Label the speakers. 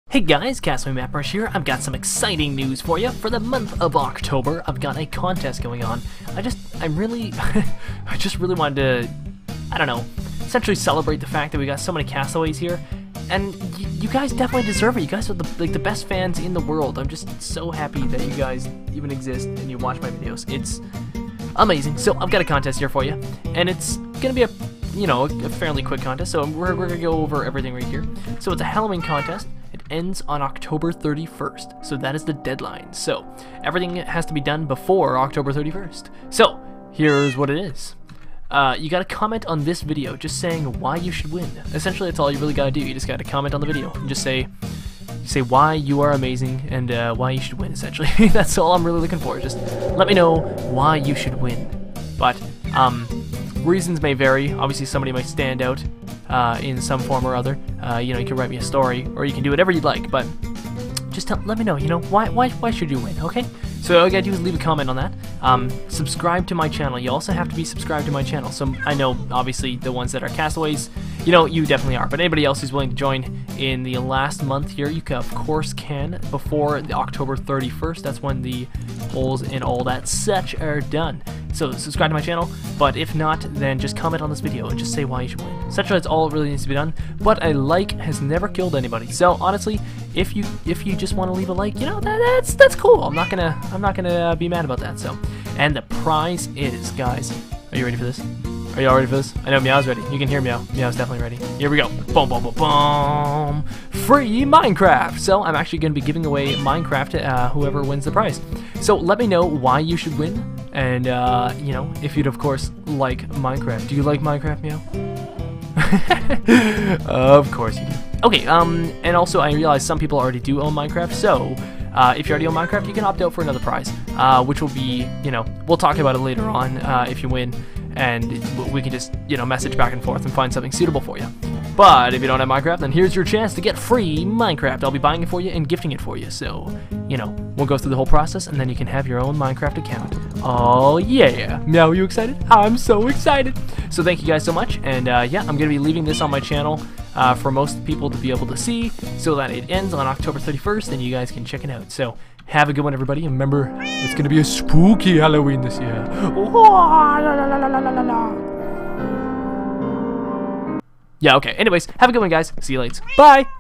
Speaker 1: Hey guys, Castaway Map Rush here. I've got some exciting news for you. For the month of October, I've got a contest going on. I just really wanted to, I don't know, essentially celebrate the fact that we got so many castaways here. And you guys definitely deserve it. You guys are the best fans in the world. I'm just so happy that you guys even exist and you watch my videos. It's amazing. So I've got a contest here for you, and it's gonna be a fairly quick contest. So we're gonna go over everything right here. So it's a Halloween contest. It ends on October 31st, so that is the deadline. So everything has to be done before October 31st. So here's what it is. You gotta comment on this video just saying why you should win. Essentially, that's all you really gotta do. You just gotta comment on the video and just say why you are amazing and why you should win, essentially. That's all I'm really looking for. Just let me know why you should win. But reasons may vary. Obviously, somebody might stand out in some form or other. You can write me a story, or you can do whatever you'd like, but just let me know, why should you win, okay? So all you gotta do is leave a comment on that. Subscribe to my channel. You also have to be subscribed to my channel. So I know, obviously, the ones that are castaways, you definitely are, but anybody else who's willing to join in the last month here, you of course can, before the October 31st. That's when the polls and all that such are done. So subscribe to my channel, but if not, then just comment on this video and just say why you should win. Essentially, that's all that really needs to be done. But a like has never killed anybody. So honestly, if you just want to leave a like, that's cool. I'm not gonna be mad about that. So, and the prize is, guys, are you ready for this? Are y'all ready for this? I know Meow's ready. You can hear Meow. Meow's definitely ready. Here we go. Boom, boom, boom, boom. Free Minecraft. So I'm actually going to be giving away Minecraft to whoever wins the prize. So let me know why you should win. And, if you'd, of course, like Minecraft. Do you like Minecraft, Meow? Of course you do. Okay, and also I realize some people already do own Minecraft. So if you already own Minecraft, you can opt out for another prize, which will be, we'll talk about it later on if you win. And we can just, message back and forth and find something suitable for you. But if you don't have Minecraft, then here's your chance to get free Minecraft. I'll be buying it for you and gifting it for you. So, we'll go through the whole process, and then you can have your own Minecraft account. Oh, yeah. Now, are you excited? I'm so excited. So thank you guys so much. And, yeah, I'm going to be leaving this on my channel for most people to be able to see, so that it ends on October 31st, and you guys can check it out. So have a good one, everybody. And remember, it's going to be a spooky Halloween this year. Yeah, okay. Anyways, have a good one, guys. See you later. Bye!